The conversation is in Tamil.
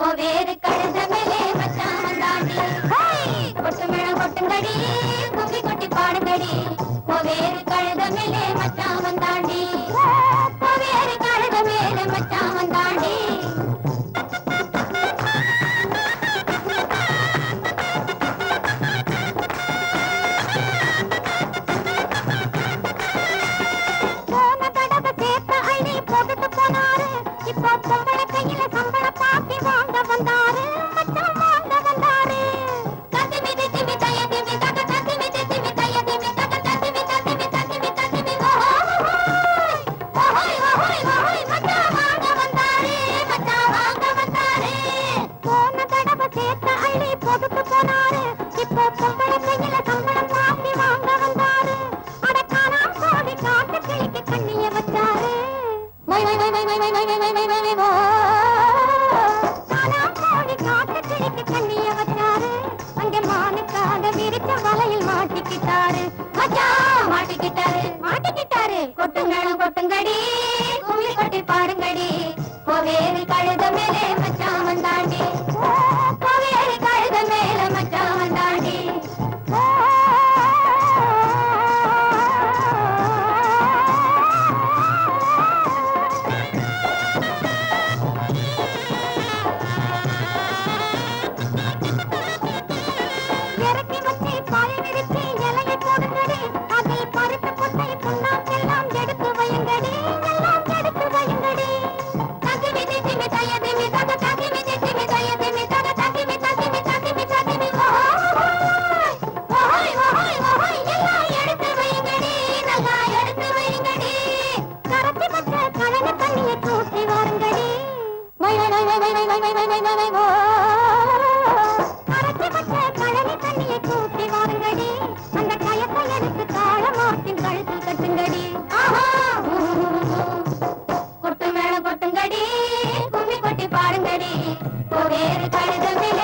கோவேறு கழுத மேலே மச்சான் வந்தாண்டி கொட்டு மேளம் கொட்டுங்கடி கும்பி கொட்டி பாடுங்கடி கோவேறு கழுத மேலே மச்சான் வந்தாண்டி கோவேறு கழுத மேலே மச்சான் வந்தாண்டி கொட்டுங்கடி கும்மி கொட்டி பாடுங்கடி கோவேறு கழுத மேலே மச்சான் வந்தாண்டி கோவேறு கழுத மேலே மச்சான் வந்தாண்டி இறக்கி வச்சு பால் விரிச்சு இலையை போடுங்கடி அதில் பருப்பு கொட்டை புண்ணாக்கெல்லாம் எடுத்து வையுங்கடி எல்லாம் எடுத்து வையுங்கடி தகிமி திமி தய திமி தக தகிமி திமி தய திமி தக தகிமி தகிமி தகிமி தகிமி ஓஹோய் ஓஹோய் ஓஹோய் எல்லாம் எடுத்து வையுங்கடி நல்லா எடுத்து வையுங்கடி கரத்தி வச்ச கலன தண்ணியை கூட்டி வாருங்கடி வை வை வை வை வை வை வை வை வை வை வை வை கரத்தி வச்ச கலனி தண்ணியை கூட்டி வாருங்கடி அந்த கயத்தை எடுத்து தாளமாட்டின் கழுத்தில் கட்டுங்கடி கொட்டு மேளம் கொட்டுங்கடி கும்மி கொட்டி பாருங்கடி கோவேறு கழுத